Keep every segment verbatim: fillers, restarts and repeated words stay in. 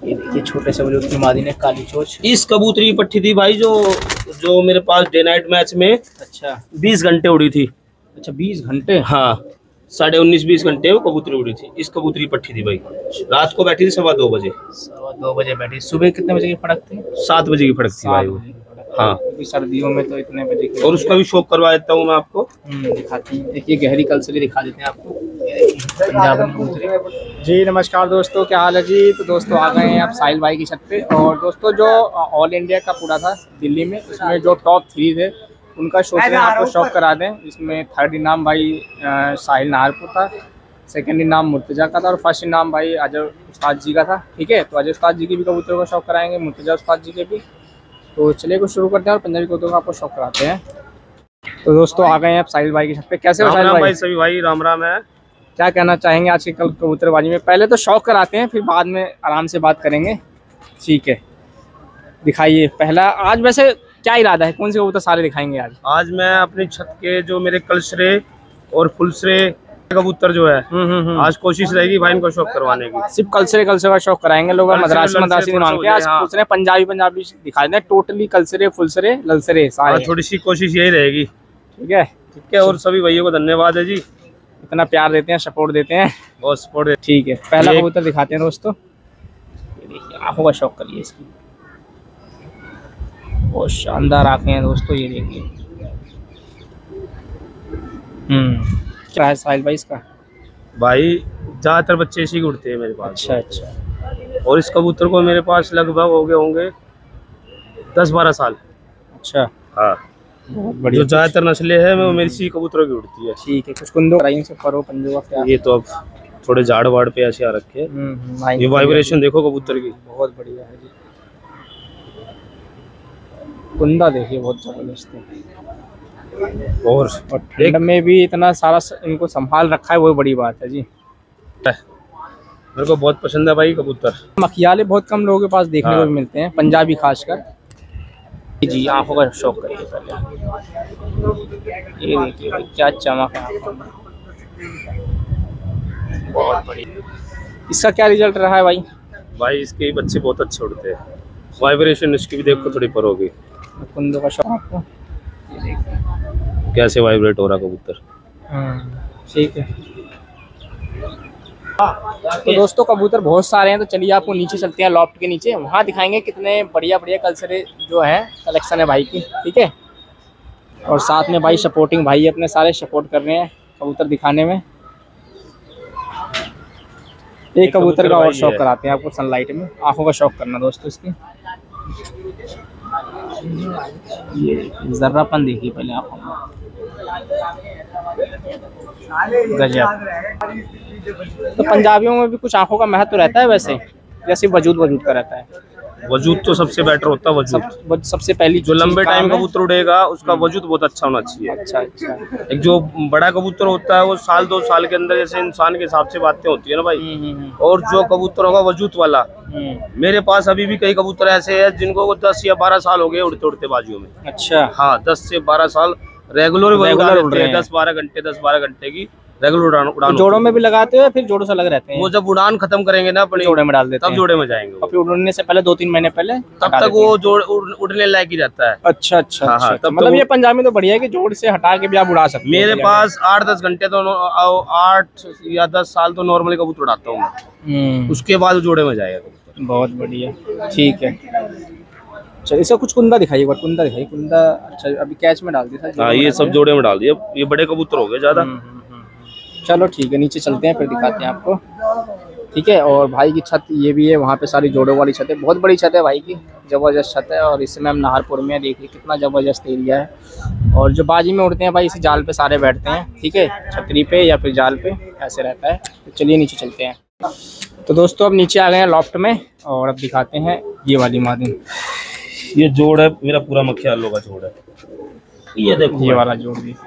ये देखिए छोटे से बलूत की मादी ने काली चोच। इस कबूतरी की पट्टी थी भाई जो जो मेरे पास डे नाइट मैच में अच्छा बीस घंटे उड़ी थी। अच्छा बीस घंटे? हाँ, साढ़े उन्नीस बीस घंटे वो कबूतरी उड़ी थी। इस कबूतरी पट्टी थी भाई, रात को बैठी थी सवा दो बजे। सवा दो बजे बैठी। सुबह कितने बजे की फड़क थी? सात बजे की फड़क थी भाई वो। हाँ, क्योंकि सर्दियों में तो इतने बजे की। और उसका भी शौक करवा देता हूँ मैं आपको। दिखाती हूँ, देखिए गहरी कलसरी दिखा देते हैं आपको। जी नमस्कार दोस्तों, क्या हाल है जी? तो दोस्तों आ गए हैं आप साहिल भाई की छत पे। और दोस्तों जो ऑल इंडिया का पूरा था दिल्ली में, उसमें जो टॉप थ्री थे उनका सोच रहे हैं आपको शौक करा दें। इसमें थर्ड इनाम भाई साहिल नाहरपुर था, सेकंड इनाम मुर्तजा का था और फर्स्ट इनाम भाई अजय उस्ताद जी का था। ठीक है, तो अजय उस्ताद जी की भी कबूतरों का शौक कराएंगे, मुर्तजा उस्ताद जी के भी। तो चलिए कुछ शुरू करते हैं और पंजाबी कबूतरों का आपको शौक कराते हैं। तो दोस्तों आ गए हैं आप साहिल भाई की छत पे। कैसे हो साहिल भाई? भाई सभी भाई राम राम है। क्या कहना चाहेंगे आज की कल कबूतरबाजी में? पहले तो शौक कराते हैं, फिर बाद में आराम से बात करेंगे। ठीक है, दिखाइए पहला। आज वैसे क्या इरादा है, कौन से कबूतर सारे दिखाएंगे आज? आज मैं अपनी छत के जो मेरे कलसरे और फुलसरे कबूतर जो है, आज कोशिश रहेगी भाई इनको शौक करवाने की। सिर्फ कलसरे कलसरे का शौक कराएंगे लोग। मद्रासी मद्रासी मांग के आज पूछ रहे हैं, पंजाबी पंजाबी दिखा दें। टोटली कलसरे फुलसरे ललसरे सारे। थोड़ी सी कोशिश यही रहेगी। ठीक है ठीक है, और सभी भैया को धन्यवाद है जी, इतना प्यार देते हैं, सपोर्ट देते हैं, बहुत सपोर्ट देते। ठीक है, पहला कबूतर दिखाते हैं दोस्तों। ये देखिए आंखों का शौक करिए इसकी, बहुत शानदार आंखें हैं दोस्तों। ये देखिए हम्म क्या है साहिल भाई इसका? भाई ज्यादातर बच्चे इसी के उड़ते हैं मेरे पास। अच्छा अच्छा। और इस कबूतर को मेरे पास लगभग हो गए होंगे दस बारह साल। अच्छा हाँ, बहुत बढ़िया। जो ज्यादातर नस्लें हैं वो मेरी सी कबूतरों की उड़ती है। ठीक है, कुछ कुंदो कराइए से परो पंजो का क्या? ये तो अब थोड़े झाड़ वाड़ पे ऐसे आ रखे हैं। ये वाइब्रेशन देखो कबूतर की, बहुत बढ़िया है जी। कुंदा देखिए बहुत जबरदस्त है। और और ठंड में भी इतना सारा इनको संभाल रखा है, वो बड़ी बात है जी। मेरे को बहुत पसंद है भाई कबूतर। मखियाले बहुत कम लोगों के पास देखने को भी मिलते हैं, पंजाबी खासकर जी। आंखों का शौक करिए पहले। ये देखिए क्या चमक है, बहुत बढ़िया। इसका क्या रिजल्ट रहा है भाई? भाई इसके बच्चे बहुत अच्छे उड़ते हैं, वाइब्रेशन इसकी भी देखो थोड़ी पर होगी। कुंदों का शौक आपको कैसे वाइब्रेट हो रहा कबूतर। ठीक है, तो दोस्तों कबूतर बहुत सारे हैं, तो चलिए आपको नीचे चलते हैं, लॉफ्ट के नीचे। वहाँ दिखाएंगे कितने बढ़िया बढ़िया कलसरे जो है कलेक्शन है भाई की। ठीक है, और साथ में भाई सपोर्टिंग भाई अपने सारे सपोर्ट कर रहे हैं कबूतर दिखाने में। एक कबूतर का और शौक कराते हैं आपको सनलाइट में। आंखों का शौक करना दोस्तों इसकी। ये जर्रापन देखिए पहले आंखों में, गजब। तो पंजाबियों में भी कुछ आंखों का महत्व रहता है वैसे, जैसे वजूद वजूद का रहता है? वजूद तो सबसे बेटर होता है। वजूद सब, सबसे पहली जो लंबे टाइम कबूतर उड़ेगा उसका वजूद बहुत अच्छा होना चाहिए। अच्छा अच्छा। एक जो बड़ा कबूतर होता है वो साल दो साल के अंदर जैसे इंसान के हिसाब से बातें होती है ना भाई। और जो कबूतर होगा वजूद वाला, मेरे पास अभी भी कई कबूतर ऐसे हैं जिनको दस या बारह साल हो गए उड़ते उड़ते बाजुओं में। अच्छा हाँ, दस से बारह साल रेगुलर उड़ रहे हैं। दस बारह घंटे दस बारह घंटे की रेगुलर उड़ान उड़ान जोड़ों में भी लगाते हो या फिर जोड़ों से लग रहते हैं? वो जब उड़ान खत्म करेंगे ना अपने जोड़े में डाल देते हैं, तब जोड़े में जाएंगे। और फिर उड़ने से पहले दो तीन महीने पहले तब तक वो जोड़ उड़ने लायक ही रहता है। अच्छा अच्छा। हाँ, अच्छा, तब मतलब ये पंजाब में तो बढ़िया है कि जोड़ से हटा के भी आप उड़ा सकते हैं। मेरे पास आठ दस घंटे तो आठ या दस साल तो नॉर्मली कबूतर उड़ाता हूँ, उसके बाद जोड़े में जाएगा कबूतर। बहुत बढ़िया, ठीक है। चलिए इसका कुछ कुंदा दिखाइए, कुंदा दिखाइए। कुंदा अच्छा अभी कैच में डाल दिया था। हाँ, ये सब जोड़े में डाल दिया, ये बड़े कबूतर हो गए ज्यादा। चलो ठीक है, नीचे चलते हैं फिर दिखाते हैं आपको। ठीक है, और भाई की छत ये भी है, वहाँ पे सारी जोड़ों वाली छत है, बहुत बड़ी छत है भाई की, ज़बरदस्त छत है। और इस समय हम नाहरपुर में देखिए कितना ज़बरदस्त एरिया है। और जो बाजी में उड़ते हैं भाई इसी जाल पे सारे बैठते हैं। ठीक है, छतरी पे या फिर जाल पे ऐसे रहता है। तो चलिए नीचे चलते हैं। तो दोस्तों अब नीचे आ गए हैं लॉफ्ट में, और अब दिखाते हैं ये वाली मादी। ये जोड़ है मेरा पूरा मखियालों का जोड़ है। ये देखो ये वाला जोड़ भी।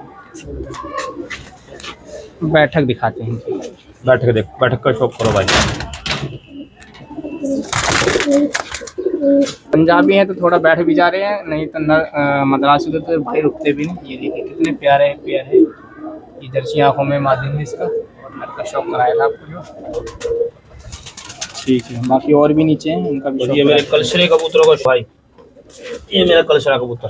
बैठक दिखाते हैं, बैठक देखो, बैठक का शौक करो भाई। पंजाबी हैं तो थोड़ा बैठ भी जा रहे हैं, नहीं तो मद्रासी तो भाई रुकते भी नहीं। ये देखिए कितने प्यारे प्यारे इधर सी आंखों में मादी है इसका, और नर का शौक कराया था आपको जो। ठीक है, बाकी और भी नीचे हैं उनका भी। और ये मेरे कलशरे कबूतरों का भाई, ये मेरा कलशरा कबूतर।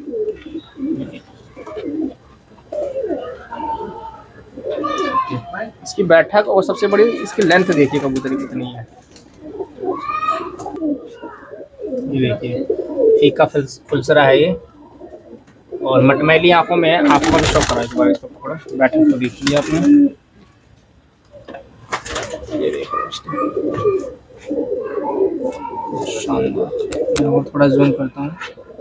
इसकी बैठक और सबसे बड़ी इसकी लेंथ देखिए कबूतर की कितनी है। ये देखिए फीका फुलसरा है ये, और मटमैली आंखों में है। आंखों का भी शौक करा इस बार इसको पकड़ो, बैठक तो देख लिया आपने। ये देखो शानदार। मैं और थोड़ा जूम करता हूँ।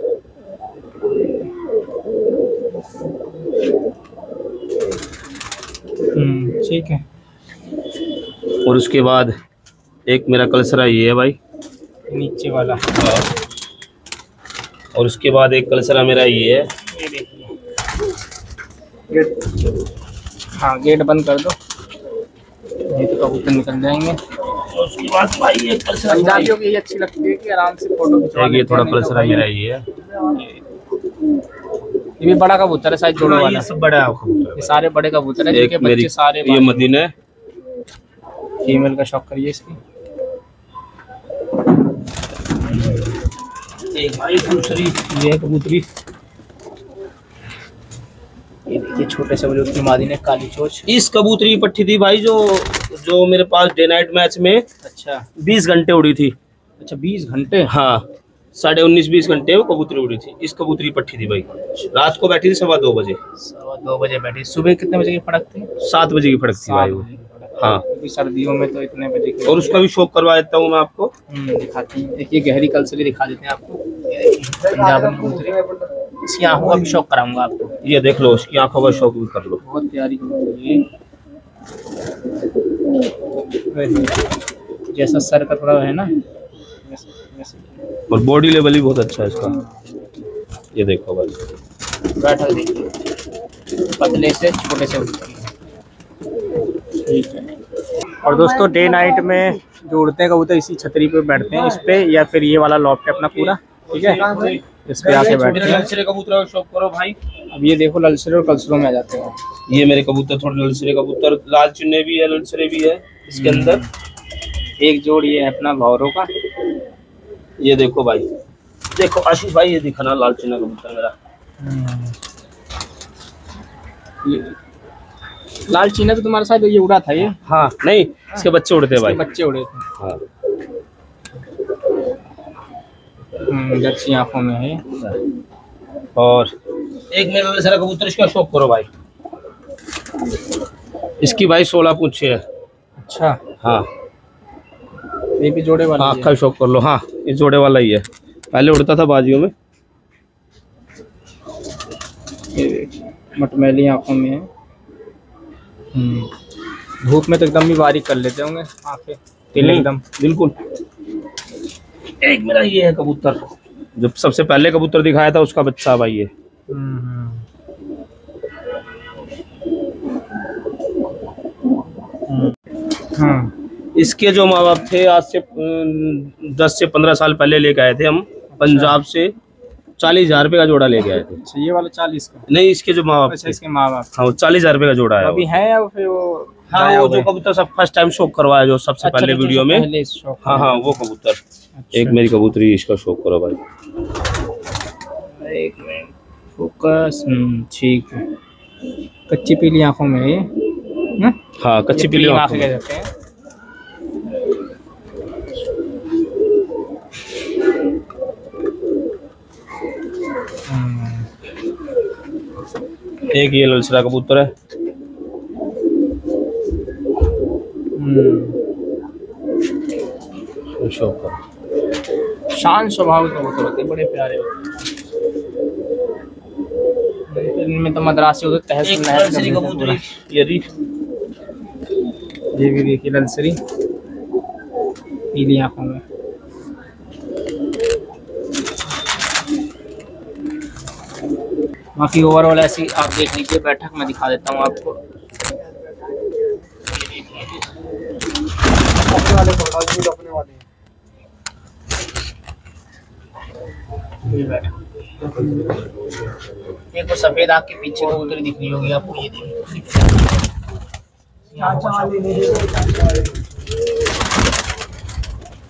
हम्म ठीक है। और उसके बाद एक मेरा कलशरा ये है भाई, नीचे वाला। और उसके बाद एक कलशरा मेरा ये है। ये देखिए गेट, हाँ गेट बंद कर दो, ये तो कबूतर निकल जाएंगे। और उसके बाद भाई एक कलशरा, पंजाबियों की ये अच्छी लगती है कि आराम से फोटो खिंचवा लेते हैं। ये थोड़ा कलशरा ये रही है। ये भी बड़ा कबूतर है, साइज जोड़ो वाला। ये सब बड़ा कबूतर, ये सारे बड़े कबूतर है जिनके बच्चे सारे। ये मदीना है, फीमेल का शौक करिए इसकी। एक भाई दूसरी ये कबूतरी, ये देखिए छोटे से बलूत की मादी ने काली चोच। इस कबूतरी पट्टी थी भाई जो जो मेरे पास डे नाइट मैच में अच्छा बीस घंटे उड़ी थी। अच्छा बीस घंटे? हाँ साढ़े उन्नीस बीस घंटे वो कबूतरी उड़ी थी। इस कबूतरी पट्टी थी भाई, रात को बैठी थी सवा दो बजे। सवा दो बजे बैठी। सुबह कितने बजे की फड़क थी? सात बजे की फड़क थी भाई वो। हाँ क्योंकि सर्दियों में तो इतने बजे की। और उसका भी शौक करवा देता हूँ मैं आपको। दिखाते हैं, देखिए गहरी कलसली दिखा देते हैं आपको। पंजाबी कबूतरी, इसकी आंखों का भी शौक कराऊंगा आपको। ये देख लो, उसकी आंखों का शौक भी कर लो। बहुत प्यारी कबूतरी, जैसा सर का थोड़ा है ना वैसे, वैसे। और बॉडी लेवल भी बहुत अच्छा है इसका। ये देखो भाई बैठक देखिए, पतले से छोटे से। ठीक है। और दोस्तों डे नाइट में जो उड़ते हैं कबूतर इसी छतरी पे बैठते हैं, इस पे या फिर ये वाला लॉफ्ट है अपना पूरा, ठीक है, इस पे आके बैठते हैं। ललसरे कबूतर का शौक करो भाई। अब ये देखो ललसरे और कलसरों में आ जाते हैं। ये मेरे कबूतर थोड़े ललसरे कबूतर, लाल चुन्ने भी है, ललसरे भी है इसके अंदर। एक जोड़ ये है अपना भौरों का। ये देखो भाई, देखो आशीष भाई ये दिखाना लाल चुन्ना कबूतर मेरा। ये लाल चीना तो तुम्हारे साथ ये उड़ा था ये? हाँ नहीं, इसके बच्चे उड़ते हैं भाई। बच्चे उड़े थे। हाँ अच्छी आंखों में है। और एक मेरा ललसरा कबूतर, इसका शौक करो भाई। इसकी भाई सोलह पूंछे है। अच्छा हाँ ये भी जोड़े वाला? हाँ का शौक कर लो। हाँ ये जोड़े वाला ही है, पहले उड़ता था बाजियों में। ये मटमैली आंखों में है। धूप में तो एकदम भी बारीक कर लेते होंगे आंखें, तिल एकदम। बिल्कुल। एक मेरा ये है कबूतर, जो सबसे पहले कबूतर दिखाया था उसका बच्चा भाई ये। हाँ इसके जो माँ बाप थे आज से दस से पंद्रह साल पहले लेके आए थे हम पंजाब से। चालीस हजार रुपये का जोड़ा लेके आए थे। अच्छा ये वाला चालीस का? नहीं इसके जो माँ बाप। अच्छा इसके माँ बाप। हाँ वो चालीस हजार रुपये का जोड़ा है। अभी है या फिर वो? हाँ वो जो कबूतर सब फर्स्ट टाइम शौक करवाया जो सबसे अच्छा, पहले वीडियो में। हाँ हाँ वो कबूतर। अच्छा। एक मेरी कबूतरी, इसका शौक करो भाई। एक मिनट फोकस। ठीक है। कच्ची पीली आंखों में ये ना? हाँ कच्ची पीली आंखें कह सकते हैं। एक ये ललसरा कबूतर है। शौक करो। शांत स्वभाव के कबूतर होते हैं, बड़े प्यारे होते हैं। इनमें तो मद्रासी होते, तहसील ललसरी कबूतरी ये री। ये भी देखिए ललसरी पीली आंखों में। बाकी ओवरऑल ऐसी आप देख लीजिए बैठक में दिखा देता हूँ आपको। अपने वाले अपने वाले एक तो सफेद आँख के पीछे कबूतरी दिख रही होगी आपको, ये देखिए।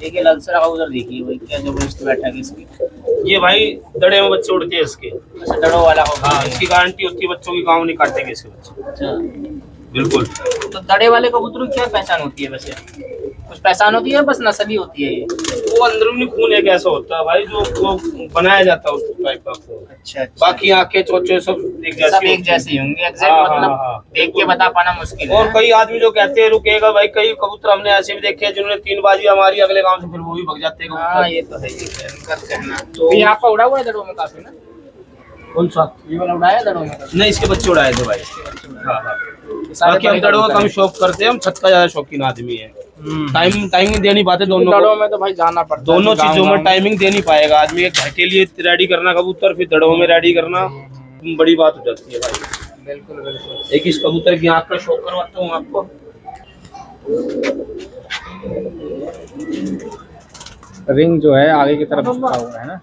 देखिए ललसरा कबूतर देखिए भाई क्या जबरदस्त बैठा है इसकी। ये भाई दड़े में बच्चे उड़ते हैं इसके। अच्छा दड़ों वाला हो। हाँ इसकी गारंटी होती है, बच्चों की गाँव नहीं काटेंगे इसके बच्चे। अच्छा बिल्कुल। तो दड़े वाले कबूतरों की क्या पहचान होती है वैसे? कुछ पहचान होती है बस नस्ल ही होती है ये? वो अंदरूनी खून एक ऐसा होता है भाई जो वो बनाया जाता है उस टाइप का खून। अच्छा, अच्छा। बाकी आंखें चोचे सब एक जैसे सब एक जैसे ही होंगे। एग्जैक्ट हाँ, मतलब हाँ, हाँ, देख के बता पाना मुश्किल है। और कई आदमी जो कहते हैं रुकेगा भाई, कई कबूतर हमने ऐसे भी देखे हैं जिन्होंने तीन बाजी हमारी अगले गांव से फिर वो भी भग जाते हैं। हाँ ये तो है ही कहना। तो ये आपका उड़ा हुआ है दड़ों में काफी ना? कौन सा? ये वाला उड़ाया दड़ों में? नहीं इसके बच्चे उड़ाए थे भाई। हाँ हाँ बाकी हम दड़ों का कम शौक करते हैं, हम छत का ज्यादा शौकीन आदमी है। टाइम टाइमिंग दे नहीं पाते दोनों दड़ों में तो भाई जाना पड़ता है। दोनों चीजों में टाइमिंग दे नहीं पाएगा आदमी। एक घर के लिए रेडी करना कबूतर, फिर दड़ों में रेडी करना बड़ी बात हो जाती है भाई। बिल्कुल बिल्कुल। एक इस कबूतर की आँख का शौक करवाता हूँ आपको। रिंग जो है आगे की तरफ झुका हुआ है ना।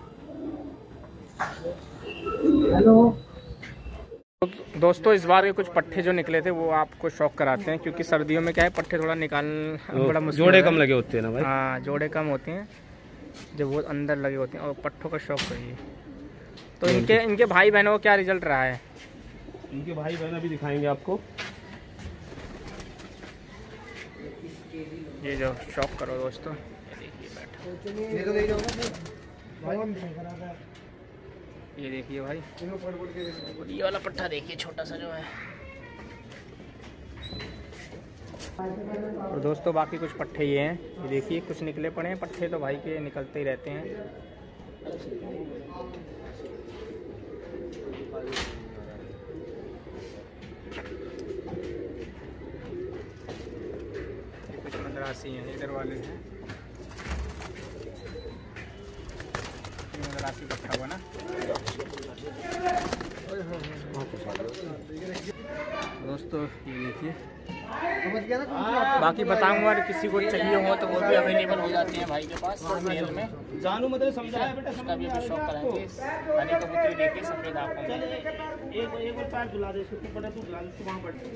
हेलो दोस्तों, इस बार के कुछ पट्टे जो निकले थे वो आपको शौक कराते हैं, क्योंकि सर्दियों में क्या है पट्टे थोड़ा निकालना बड़ा मुश्किल। जोड़े कम लगे होते हैं ना भाई। हाँ जोड़े कम होते हैं जब वो अंदर लगे होते हैं, और पट्टों का शौक करिए। तो इनके इनके भाई बहनों को क्या रिजल्ट रहा है? इनके भाई बहन अभी दिखाएंगे आपको। ये जो शौक करो दोस्तों, ये देखिए बैठा, ये देखिए भाई, और ये वाला पट्टा देखिए छोटा सा जो है। और दोस्तों बाकी कुछ पट्टे ये हैं, ये देखिए कुछ निकले पड़े हैं पट्टे, तो भाई के निकलते ही रहते हैं। ये कुछ मद्रासी हैं, इधर वाले हैं। मद्रासी पट्टा हुआ ना। दोस्तों ये देखिए, बाकी बताऊंगा किसी को चाहिए हो तो वो भी अवेलेबल हो जाते हैं भाई के पास मेल में। जानू मतलब समझाया बेटा, उसका भी अभी शौक कराएंगे। हरी कबूतरी देखिए सफेद आंखों में। एक एक और पैर झुला दे इसको, पड़ा तू झुला इसको वहां पड़।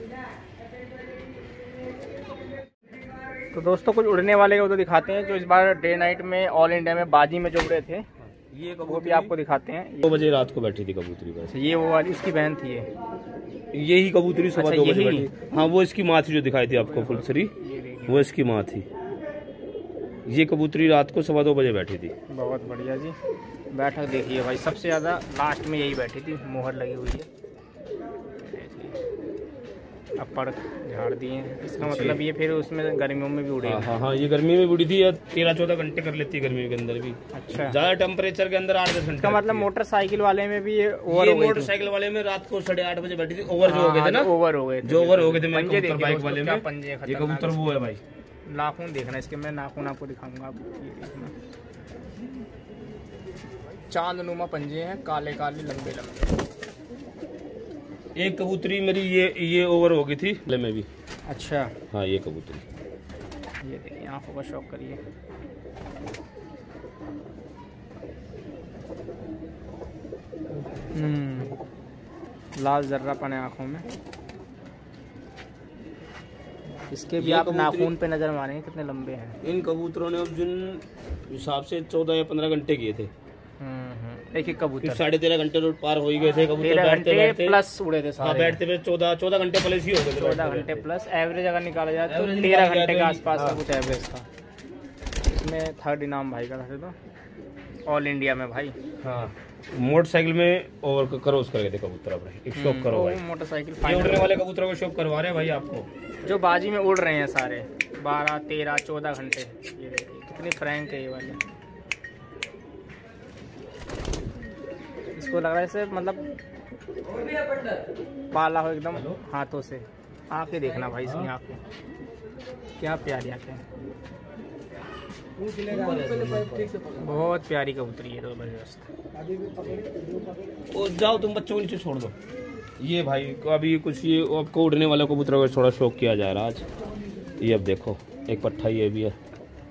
तो दोस्तों कुछ उड़ने वाले को तो दिखाते हैं जो इस बार डे नाइट में ऑल इंडिया में बाजी में जो उड़े थे, ये वो भी आपको दिखाते हैं। दो बजे रात को बैठी थी कबूतरी बस। ये वो वाली इसकी बहन थी ये, यही कबूतरी सुबह अच्छा, दो बजे यही? बैठी। हाँ वो इसकी माँ थी जो दिखाई थी आपको फुलसरी, वो इसकी माँ थी। ये कबूतरी रात को सुबह दो बजे बैठी थी। बहुत बढ़िया जी। बैठक देखिए भाई, सबसे ज़्यादा लास्ट में यही बैठी थी, मोहर लगी हुई है। अब पड़ झाड़ दिए हैं, इसका मतलब ये फिर उसमें गर्मियों में भी उड़ेगी। हाँ हाँ ये गर्मी में उड़ी थी, या तेरह चौदह घंटे कर लेती है गर्मी के अंदर भी। अच्छा ज्यादा टेम्परेचर के अंदर आठ दस घंटे। इसका मतलब मोटरसाइकिल वाले में भी ये ओवर ये हो गई थी। मोटरसाइकिल वाले में रात को साढ़े आठ बजे बैठी थी। ओवर जो हो गए थे ना, ओवर हो गए थे, जो ओवर हो गए थे। मैं पंजे कबूतर देखिए बाइक दोस्तों, वाले क्या में पंजे ये खतरनाक कबूतर वो है भाई। नाखून देखना इसके, मैं नाखून आपको दिखाऊंगा। आप ये देखना, चांदनुमा पंजे हैं, काले काले लंबे लंबे। एक कबूतरी मेरी ये ये ओवर हो गई थी में भी। अच्छा हाँ ये कबूतरी, ये देखिए आंखों का शौक करिए। हम्म लाल जर्रापन है आंखों में। इसके भी आप नाखून पे नजर मारेंगे कितने लंबे हैं। इन कबूतरों ने उस दिन हिसाब से चौदह या पंद्रह घंटे किए थे। एक एक कबूतर साढ़े तेरह घंटे रोड पार हो ही गए थे कबूतर। तेरह बैठते घंटे बैठते प्लस उड़े थे सारे। हाँ बैठते बैठते चौदह चौदह घंटे प्लस ही हो गए थे। चौदह घंटे प्लस एवरेज अगर निकाला जाए तो तेरह घंटे के आसपास का कुछ एवरेज था। इसमें थर्ड इनाम भाई का था तो ऑल इंडिया में भाई। हाँ मोटरसाइकिल में ओवर क्रॉस कर गए थे कबूतर अपने। एक शौक करो भाई, मोटरसाइकिल उड़ने वाले कबूतरों को शौक करवा रहे हैं भाई आपको, जो बाजी में उड़ रहे हैं सारे बारह तेरह चौदह घंटे। ये देखिए कितनी फ्रैंक है ये वाले। इसको लग रहा है जैसे मतलब पाला हो एकदम हाथों से। आंखें देखना भाई इसकी आंखें क्या प्यारी आंखें, बहुत प्यारी कबूतरी है जबरदस्त। जाओ तुम बच्चों को नीचे छोड़ दो। ये भाई अभी कुछ ये आपको उड़ने वाला कबूतरों का थोड़ा शौक किया जा रहा है आज। ये अब देखो एक पट्टा ये भी है।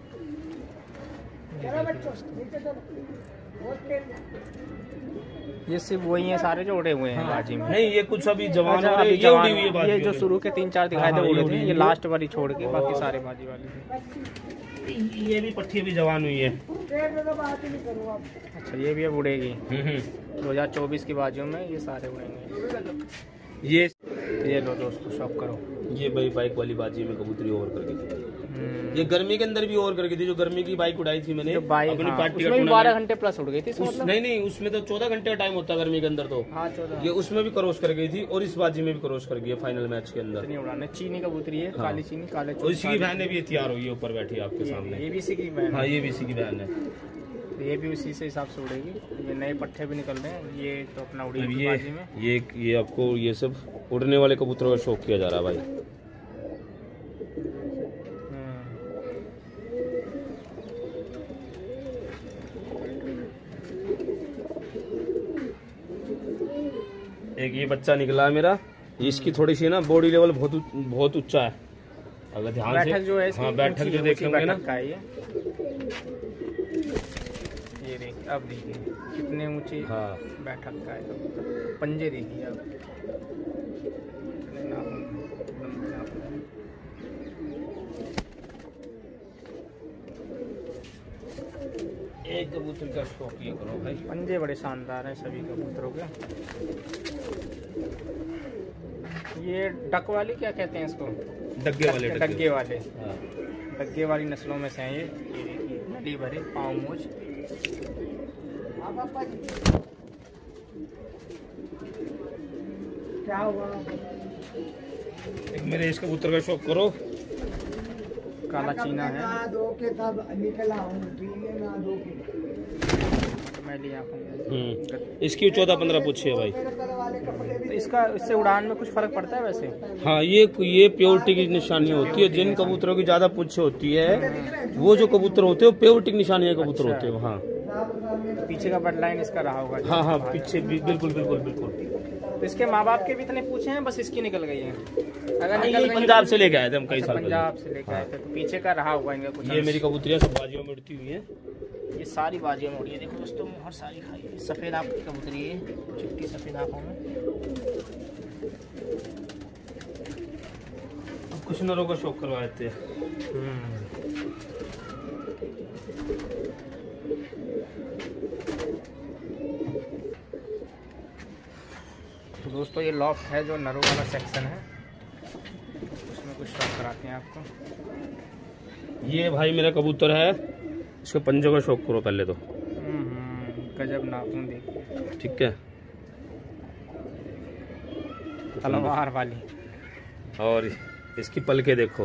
ये सिर्फ वही हैं सारे जो उड़े हुए हैं बाजी में। नहीं ये कुछ अभी जवान अच्छा, ये जवान, उड़ी हुई है बाजी ये जो शुरू के तीन चार दिखाए थे हाँ, उड़े ये थे, उड़ी ये लास्ट वाली छोड़ के बाकी सारे बाजी वाले थे। ये भी पट्टी भी जवान हुई है। अच्छा ये भी अब उड़ेगी दो हजार चौबीस की बाजियों में, ये सारे उड़ेंगे। ये ये लो दोस्तों शॉप करो। ये भाई बाइक वाली बाजी में कबूतरी ओवर करके थी, ये गर्मी के अंदर भी ओवर करके थी। जो गर्मी की बाइक उड़ाई थी मैंने बाइक, अपनी हाँ, पार्टी उसमें का बारह घंटे प्लस उड़ गई थी। उस, मतलब? नहीं नहीं उसमें तो चौदह घंटे का टाइम होता है गर्मी के अंदर तो। हाँ चौदह। ये उसमें भी क्रॉस कर गई थी और इस बाजी में भी क्रॉस कर गई है फाइनल मैच के अंदर। उड़ाने चीनी कबूतरी है, हाँ। काली चीनी काले। और इसी की बहन भी तैयार हुई है ऊपर बैठी आपके सामने। ये भी इसी की बहन। हाँ ये भी इसी की बहन है। ये भी उसी से हिसाब से उड़ेगी। ये नए पट्टे भी निकल रहे हैं, ये तो अपना उड़ेगी ये बाजी में। ये ये आपको ये सब उड़ने वाले कबूतरों का शौक किया जा रहा है भाई। एक ये बच्चा निकला है मेरा, इसकी थोड़ी सी ना बॉडी लेवल बहुत बहुत ऊंचा है अगर ध्यान से। बैठक जो है, हाँ बैठक जो देखेंगे ना का ये ये देखिए अब देखिए कितने ऊंचे। हाँ बैठक का है। पंजे देखिए अब। एक कबूतर का शौक ये करो भाई। पंजे बड़े शानदार हैं सभी कबूतरों के। ये डक वाली क्या कहते हैं इसको? डग्गे वाले। डग्गे वाले। हाँ। डग्गे वाली नस्लों में से हैं ये। ये देखिए नली भरे पाँव मूछ। क्या हुआ? एक मेरे इस कबूतर का शौक करो। काला चीना है। इसकी चौदह पंद्रह पूछी है भाई। तो इसका इससे उड़ान में कुछ फर्क पड़ता है वैसे? हाँ ये ये प्योरिटी की निशानी होती है। जिन कबूतरों की ज्यादा पूछ होती है वो जो कबूतर होते हैं वो प्योरिटी की निशानी के कबूतर अच्छा। होते हैं। हाँ पीछे का बट लाइन इसका रहा होगा। हाँ हाँ पीछे भी बिल्कुल बिल्कुल बिल्कुल। तो इसके माँ बाप के भी इतने पूछे हैं, बस इसकी निकल गई है। अगर निकल गई पंजाब से लेके आए थे हम कई साल पंजाब से लेके आए थे तो पीछे का रहा होगा इनका कुछ। ये मेरी कबूतरियाँ सब बाजियों में उड़ती हुई है। ये सारी बाजियों में उड़ी है। देखो दोस्तों हर सारी खाई है। सफेद आँख की कबूतरी है, चिट्टी सफेद आँखों में। अब कुछ नरों का शौक करवा देते हैं। तो दोस्तों ये लॉफ्ट है जो नरों वाला सेक्शन है, उसमें कुछ शौक कराते हैं आपको। ये भाई मेरा कबूतर है, इसके पंजों का शौक करो पहले तो। गजब नाखून देखिए। ठीक है तलवार वाली। और इसकी पलके देखो,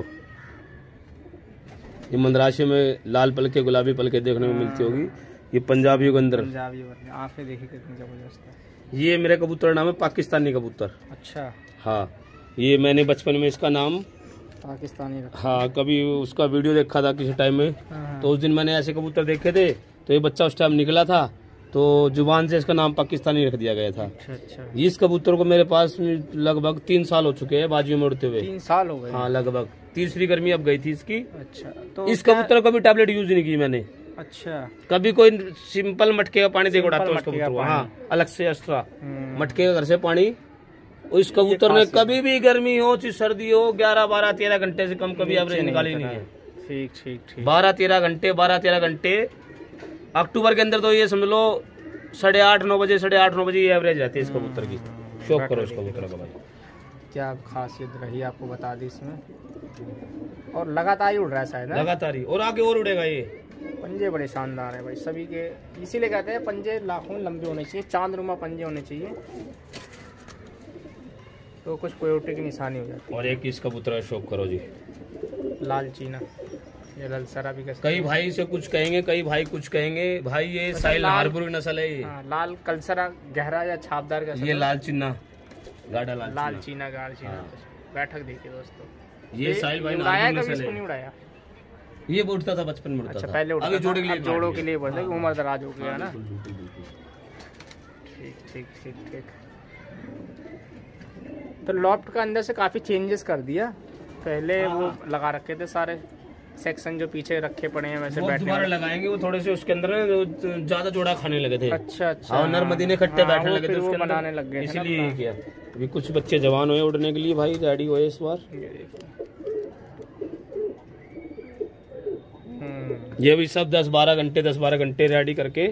ये मंदराशी में लाल पलके गुलाबी पलके देखने में मिलती होगी। ये पंजाबियों के अंदर पंजाबी आंखें देखी कितनी जबरदस्त है। ये मेरा कबूतर नाम है पाकिस्तानी कबूतर। अच्छा हाँ ये मैंने बचपन में इसका नाम पाकिस्तानी रखा। हाँ कभी उसका वीडियो देखा था किसी टाइम में, तो उस दिन मैंने ऐसे कबूतर देखे थे तो ये बच्चा उस टाइम निकला था तो जुबान से इसका नाम पाकिस्तानी रख दिया गया था। अच्छा अच्छा। इस कबूतर को मेरे पास लगभग तीन साल हो चुके हैं बाजियों में उड़ते हुए। तीन साल हो गए? हाँ लगभग। तीसरी गर्मी अब गई थी इसकी। अच्छा तो इस कबूतर को भी टैबलेट यूज नहीं की मैंने। अच्छा कभी कोई सिंपल मटके का पानी देकर उड़ाता हूँ उस कबूतर को। हाँ अलग से एक्स्ट्रा मटके का घर से पानी। इस कबूतर ने कभी भी गर्मी हो चाहे सर्दी हो ग्यारह बारह तेरह घंटे से कम कभी एवरेज निकाली नहीं है। ठीक ठीक ठीक। बारह तेरह घंटे बारह तेरह घंटे अक्टूबर के अंदर तो ये समझ लो साढ़े आठ नौ बजे साढ़े आठ नौ बजे ये एवरेज रहती है इस कबूतर की। शौक करो इस कबूतर का भाई। क्या खासियत रही आपको बता दी इसमें। और लगातार ही उड़ रहा है शायद। लगातार ही और आगे और उड़ेगा ये। पंजे बड़े शानदार है भाई सभी के, इसीलिए कहते हैं पंजे लाखों लंबे होने चाहिए, चांदनुमा पंजे होने चाहिए तो कुछ प्योरिटी की निशानी हो जाती है। और एक इस कबूतर का शौक करो जी, लाल चीना। ये ललसरा भी कैसे। कई भाई से कुछ कहेंगे कई भाई कुछ कहेंगे भाई ये साहिल हारपुर की नस्ल है ये। हाँ, लाल कलसरा गहरा या छापदार का। ये लाल चीना गाढ़ा लाल लाल चीना गाढ़ चीना। बैठक देखिए दोस्तों, ये साहिल भाई उड़ाया कभी इसको नहीं उड़ाया। ये उड़ता था बचपन में उड़ता अच्छा था। पहले उड़ता अभी था, जोड़े के लिए जोड़ों के लिए बोलते उम्र दराज हो गया ना। बिल्कुल, बिल्कुल, बिल्कुल। ठीक ठीक ठीक ठीक। तो लॉफ्ट का अंदर से काफी चेंजेस कर दिया। पहले वो लगा रखे थे सारे सेक्शन जो पीछे रखे पड़े हैं वैसे बैठने दोबारा लगाएंगे वो थोड़े से उसके अंदर ज्यादा जोड़ा खाने लगे थे। अच्छा अच्छा। और नरमदीने इकट्ठे हाँ, बैठने वो लगे फिर थे वो उसके अंदर, बनाने लग गए थे ना इसीलिए किया। अभी कुछ बच्चे जवान हुए उड़ने के लिए भाई, रेडी हुए इस बार। हम्म ये भी सब दस बारह घंटे दस बारह घंटे रेडी करके।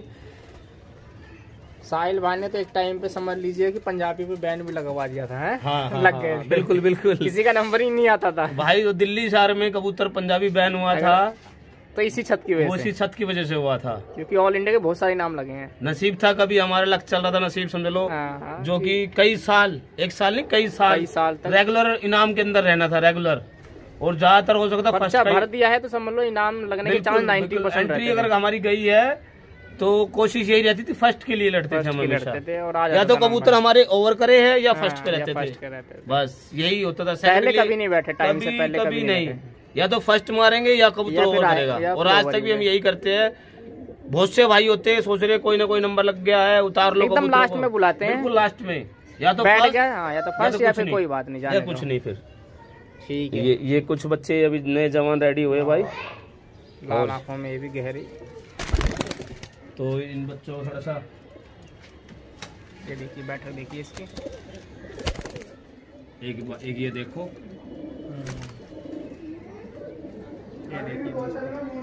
साहिल भाई ने तो एक टाइम पे समझ लीजिए कि पंजाबी पे बैन भी लगवा दिया था, है? हाँ, हाँ, लग गए हाँ, बिल्कुल बिल्कुल। किसी का नंबर ही नहीं आता था भाई। वो दिल्ली शहर में कबूतर पंजाबी बैन हुआ था तो इसी छत की वजह से, इसी छत की वजह से हुआ था, क्योंकि ऑल इंडिया के बहुत सारे नाम लगे हैं। नसीब था, कभी हमारा लक चल रहा था, नसीब समझ लो। हाँ, हाँ, जो कि कई साल, एक साल नहीं कई साल कई साल तक रेगुलर इनाम के अंदर रहना था, रेगुलर। और ज्यादातर हो सकता फर्स्ट भर दिया है तो समझ लो इनाम लगने के चांस नाइन्टी परसेंट। एंट्री अगर हमारी गई है तो कोशिश यही रहती थी फर्स्ट के लिए लड़ते थे हम हमेशा, और या तो कबूतर हमारे ओवर करे है या हाँ, फर्स्ट पे रहते फर्स्ट थे, रहते थे। बस यही होता था। पहले कभी नहीं बैठे, टाइम से पहले कभी नहीं, या तो फर्स्ट मारेंगे या कबूतर ओवर करेगा। और आज तक भी हम यही करते हैं। बहुत से भाई होते हैं सोच रहे कोई ना कोई नंबर लग गया है, उतार लो, एकदम लास्ट में बुलाते हैं, बिल्कुल लास्ट में, या तो बैठ गया या तो फर्स्ट या फिर कोई बात नहीं, या कुछ नहीं फिर। ठीक है। ये ये कुछ बच्चे अभी नए जवान रेडी हुए भाई, लाल आंखों में ये भी गहरी। तो इन बच्चों को थोड़ा सा ये देखिए, बैठक देखिए इसकी, एक एक ये देखो, ये देखिए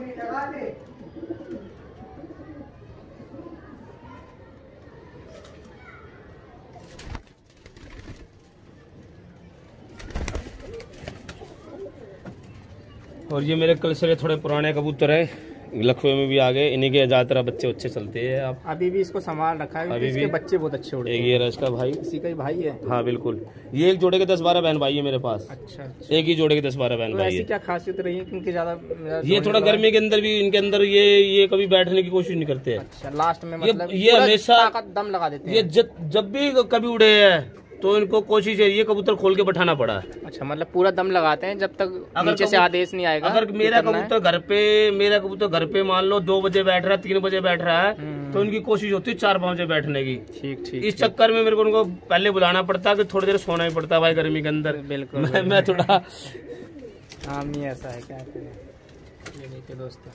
और ये मेरे कल से थोड़े पुराने कबूतर है, लखनऊ में भी आ गए, इन्हीं के ज्यादातर बच्चे अच्छे चलते हैं। आप अभी भी इसको संभाल रखा है, अभी इसके भी बच्चे बहुत अच्छे उड़ते हैं। एक ये रस का भाई, इसी का ही भाई है। हाँ बिल्कुल, ये एक जोड़े के दस बारह बहन भाई है मेरे पास। अच्छा, अच्छा। एक ही जोड़े के दस बारह बहन तो भाई ऐसी है। क्या खासियत रही है क्योंकि ज्यादा ये थोड़ा गर्मी के अंदर भी इनके अंदर ये ये कभी बैठने की कोशिश नहीं करते हैं। अच्छा, लास्ट में मतलब ये हमेशा दम लगा देते हैं। ये जब भी कभी उड़े हैं तो इनको कोशिश है ये कबूतर खोल के बैठाना पड़ा है। अच्छा, मतलब पूरा दम लगाते हैं जब तक नीचे से आदेश नहीं आएगा। अगर मेरा कबूतर घर पे मेरा कबूतर घर पे मान लो दो बजे बैठ रहा है, तीन बजे बैठ रहा है, तो उनकी कोशिश होती है चार पाँच बजे बैठने की। ठीक ठीक। इस चक्कर में मेरे को उनको पहले बुलाना पड़ता है कि थोड़ी देर सोना ही पड़ता है भाई गर्मी के अंदर। बिल्कुल मैं, मैं थोड़ा हाँ नहीं ऐसा है, क्या करें। ये देखिए दोस्तों,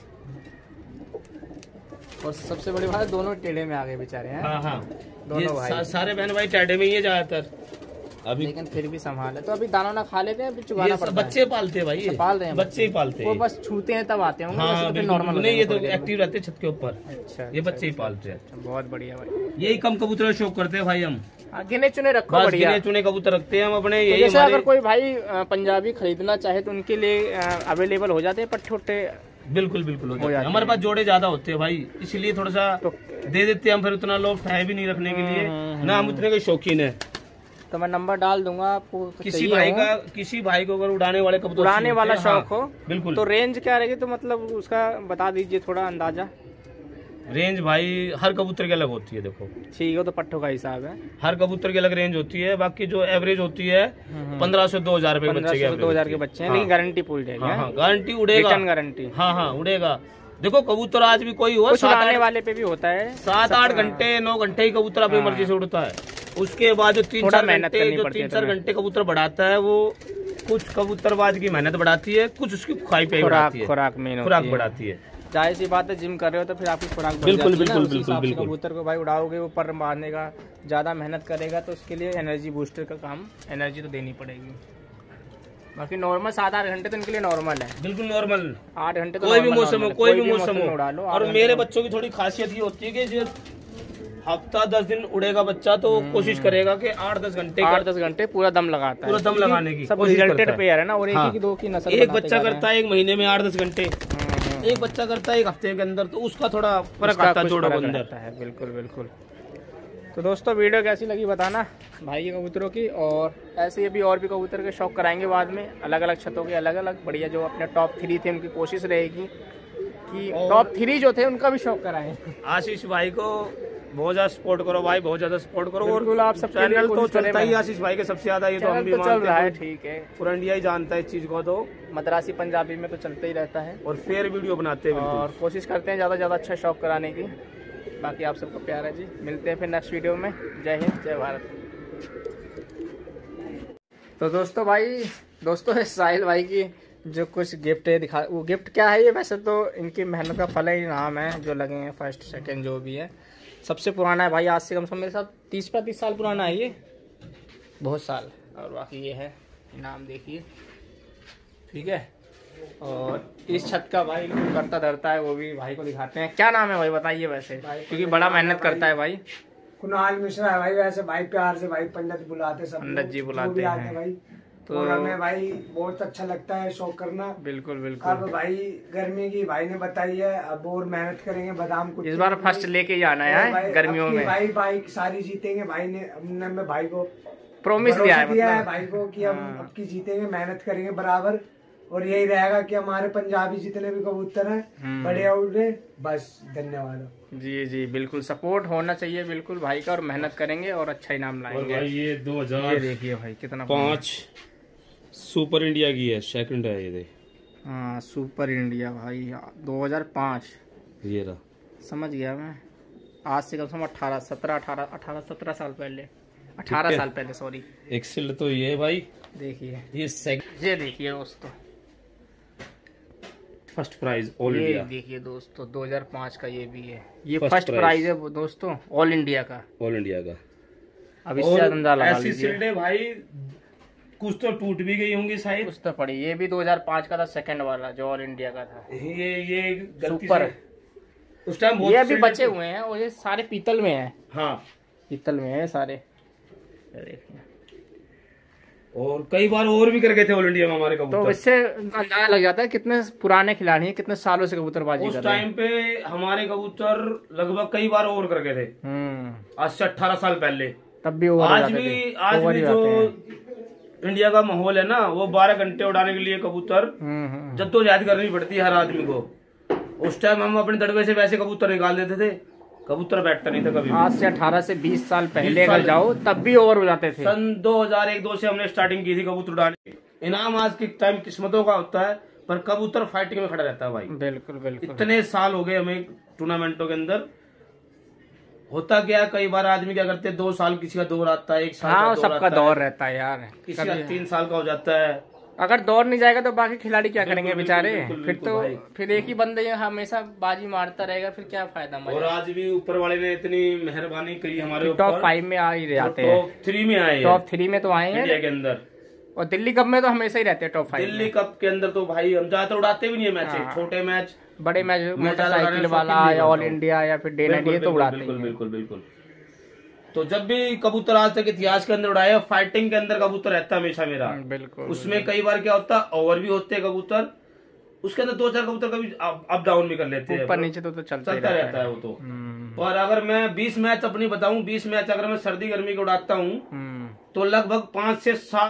और सबसे बड़ी बात दोनों टेढ़े में आ गए बेचारे हैं। हाँ हाँ, दोनों भाई सा, सारे बहन भाई टेढ़े में ही है ज्यादातर अभी, लेकिन फिर भी संभाले। तो अभी दाना ना खा लेते हैं, अभी चुगाना पड़ता है। बच्चे पालते हैं भाई, ये पाल रहे हैं बच्चे ही पालते हैं, वो बस छूते हैं तब आते होंगे। हाँ, तो नॉर्मल नहीं, ये तो एक्टिव रहते हैं छत के ऊपर। अच्छा, ये बच्चे ही पालते हैं। बहुत बढ़िया भाई, यही कम कबूतर शौक करते हैं भाई हम। गिने चुने रखो, बढ़िया गिने चुने कबूतर रखते हैं हम अपने। तो यही जैसे हमारे... अगर कोई भाई पंजाबी खरीदना चाहे तो उनके लिए अवेलेबल हो जाते हैं पट्टे उट्टे? बिल्कुल बिल्कुल हो जाते हैं। हमारे पास जोड़े ज्यादा होते हैं भाई, इसलिए थोड़ा सा तो दे देते हैं हम। फिर उतना लोग है भी नहीं रखने के लिए ना, हम उतने के शौकीन है। तो मैं नंबर डाल दूंगा आपको, किसी भाई का किसी भाई को अगर उड़ाने वाले कबूतर उड़ाने वाला शौक हो, बिल्कुल। तो रेंज क्या रहेगी, तो मतलब उसका बता दीजिए थोड़ा अंदाजा। रेंज भाई हर कबूतर की अलग होती है, देखो ठीक है, तो पट्टों का हिसाब है, हर कबूतर की अलग रेंज होती है। बाकी जो एवरेज होती है पंद्रह सौ दो हजार रुपए के बच्चे दो हजार के बच्चे हैं, लेकिन गारंटी पूरी रहेगी। गारंटी उड़ेगा, गारंटी। हाँ हाँ उड़ेगा। देखो कबूतर आज भी कोई हो, उड़ाने वाले पे भी होता है, सात आठ घंटे नौ घंटे ही कबूतर अपनी मर्जी से उड़ता है। उसके बाद जो तीन चार घंटे जो तीन चार घंटे कबूतर बढ़ाता है, वो कुछ कबूतरबाज की मेहनत बढ़ाती है, कुछ उसकी खाई पे बढ़ाती है, खुराक में खुराक बढ़ाती है। जाहिर सी बात है, जिम कर रहे हो तो फिर आपकी खुराक बिल्कुल बिल्कुल बिल्कुल बिल्कुल। कबूतर को भाई उड़ाओगे, ऊपर मारने का ज्यादा मेहनत करेगा तो उसके लिए एनर्जी बूस्टर का काम, एनर्जी तो देनी पड़ेगी। बाकी नॉर्मल सात आठ घंटे तो इनके लिए नॉर्मल है, बिल्कुल नॉर्मल। आठ घंटे तो कोई भी मौसम हो, कोई भी मौसम हो उड़ा लो। और मेरे बच्चों की थोड़ी खासियत ये होती है कि जो हफ्ता दस दिन उड़ेगा बच्चा तो कोशिश करेगा कि आठ दस घंटे आठ दस घंटे पूरा दम लगाता है, पूरा दम लगाने की सब रिजल्टेड पेयर है ना। और एक हाँ। ही दो की नस्ल, एक बच्चा करता है एक महीने में आठ दस घंटे, एक बच्चा करता है एक हफ्ते के अंदर, तो उसका थोड़ा फर्क आता है जोड़ों के अंदर है। बिल्कुल बिल्कुल। तो दोस्तों वीडियो कैसी लगी बताना भाई के कबूतरों की, और ऐसे ही अभी और भी कबूतर के शौक कराएंगे बाद में, अलग अलग छतों के अलग अलग बढ़िया। जो अपने टॉप थ्री थे उनकी कोशिश रहेगी कि टॉप थ्री जो थे उनका भी शौक कराएं। आशीष भाई को बहुत ज्यादा सपोर्ट करो भाई, बहुत ज्यादा सपोर्ट करो। और आप सब चैनल तो चलता ही आशीष भाई के सबसे ज्यादा, ये तो हम भी चल रहा है। ठीक है, पूरा इंडिया ही जानता है इस चीज को, तो मद्रासी पंजाबी में तो चलता ही रहता है, और फेयर वीडियो बनाते हैं और कोशिश करते हैं ज्यादा ज्यादा अच्छा शौक कराने की। बाकी आप सबको प्यार है जी, मिलते हैं फिर नेक्स्ट वीडियो में। जय हिंद, जय भारत। तो दोस्तों भाई दोस्तों साहिल भाई की जो कुछ गिफ्ट है दिखा, वो गिफ्ट क्या है ये, वैसे तो इनकी मेहनत का फल ही नाम है जो लगे हैं, फर्स्ट सेकंड जो भी है। सबसे पुराना है भाई, आज से कम से कम मेरे साथ तीस पैंतीस साल पुराना है ये, बहुत साल। और बाकी ये है इनाम देखिए, ठीक है। और इस छत का भाई जो करता धरता है वो भी भाई को दिखाते हैं। क्या नाम है भाई बताइए वैसे, क्योंकि बड़ा मेहनत करता है भाई। कुणाल मिश्रा है भाई, वैसे भाई प्यार से भाई पंडित बुलाते, सब पंडित जी बुलाते हैं, हैं भाई। तो और हमें भाई बहुत अच्छा लगता है शौक करना। बिल्कुल बिल्कुल। अब भाई गर्मी की भाई ने बताई है, अब और मेहनत करेंगे। बादाम कुछ इस बार फर्स्ट लेके ही आना है गर्मियों में भाई। भाई सारी जीतेंगे भाई ने, हमने में भाई को प्रॉमिस दिया है, दिया है मतलब भाई को कि हम अब की जीतेंगे, मेहनत करेंगे बराबर। और यही रहेगा कि हमारे पंजाबी जितने भी कबूतर हैं बड़े उड़े, बस धन्यवाद। जी जी बिल्कुल, सपोर्ट होना चाहिए बिल्कुल भाई का, और मेहनत करेंगे और अच्छा इनाम लाएंगे। और भाई ये दो हजार देखिए भाई कितना पाँच सुपर इंडिया की है, सेकंड है ये दे। हाँ सुपर इंडिया भाई दो हजार पाँच, ये रहा, समझ गया मैं। आज से कम से कम अठारह सत्रह अठारह अठारह सत्रह साल पहले, अठारह साल पहले सॉरी। एक्सेल तो ये है भाई, देखिए ये सेकंड, ये देखिए दोस्तों फर्स्ट प्राइज ऑल ये इंडिया। देखिए दोस्तों दो हजार पाँच का ये भी है, ये First फर्स्ट prize। प्राइज है वो दोस्तों ऑल इंडिया का, ऑल इंडिया का। अब इससे अंदाजा लगा ऐसी लीजिए। सील्डे भाई कुछ तो टूट भी गई होंगी शायद, कुछ तो पड़ी। ये भी दो हजार पाँच का था, सेकंड वाला जो ऑल इंडिया का था। ये ये गलती सुपर से उस टाइम ये अभी बचे हुए हैं, और ये सारे पीतल में है। हाँ पीतल में है सारे। देखिए और कई बार और भी कर गए थे ऑल इंडिया में हमारे कबूतर। तो इससे अंदाजा लग जाता है कितने पुराने खिलाड़ी हैं, कितने सालों से कबूतरबाजी उस कर रहे हैं। टाइम पे हमारे कबूतर लगभग कई बार ओवर कर गए थे, हम्म आज से अठारह साल पहले। तब भी ओवर आज भी आज भी जो इंडिया का माहौल है ना, वो बारह घंटे उड़ाने के लिए कबूतर जद्दोजहद करनी पड़ती है हर आदमी को। उस टाइम हम अपने दड़बे से वैसे कबूतर निकाल देते थे, कबूतर बैठता नहीं था कभी। आज से अठारह से बीस साल पहले अगर जाओ तब भी ओवर हो जाते थे। सन दो हजार एक दो से हमने स्टार्टिंग की थी कबूतर उड़ाने। इनाम आज के टाइम किस्मतों का होता है, पर कबूतर फाइटिंग में खड़ा रहता है भाई। बिल्कुल बिल्कुल। इतने साल हो गए हमें टूर्नामेंटों के अंदर। होता क्या, कई बार आदमी क्या करते हैं, दो साल किसी का दौर आता है, एक साल हाँ का सबका दौर रहता है यार, किसी का तीन साल का हो जाता है। अगर दौर नहीं जाएगा तो बाकी खिलाड़ी क्या करेंगे बेचारे, बिल्कुल, फिर बिल्कुल तो भाई। फिर एक ही बंदे हमेशा बाजी मारता रहेगा, फिर क्या फायदा। और आज भी ऊपर वाले ने इतनी मेहरबानी करी हमारे ऊपर, टॉप फाइव में आ ही जाते हैं, टॉप थ्री में आए, टॉप थ्री में तो आए हैं इंडिया के अंदर। और दिल्ली कप में तो हमेशा ही रहते हैं टॉप फाइव। दिल्ली कप के अंदर तो भाई हम ज्यादा उड़ाते भी नहीं है मैच, हाँ। छोटे मैच, बड़े मैच मैं मोटरसाइकिल ज्यादा वाला शौकीन या नहीं ऑल बनता हूँ। इंडिया या फिर डे नाइट ये तो उड़ाते बिल्कुल हैं। बिल्कुल बिल्कुल। तो जब भी कबूतर आज तक इतिहास के अंदर उड़ाया, फाइटिंग के अंदर कबूतर रहता है हमेशा मेरा। बिल्कुल। उसमें कई बार क्या होता है, ओवर भी होते हैं कबूतर, उसके अंदर दो चार कबूतर कभी अप डाउन भी कर लेते हैं, ऊपर नीचे तो तो चलता ही चलता रहता रहता है वो तो। हम्म। और अगर मैं बीस मैच अपनी बताऊं, बीस मैच अगर मैं सर्दी गर्मी के उड़ाता हूँ हम्म। तो लगभग पांच से सात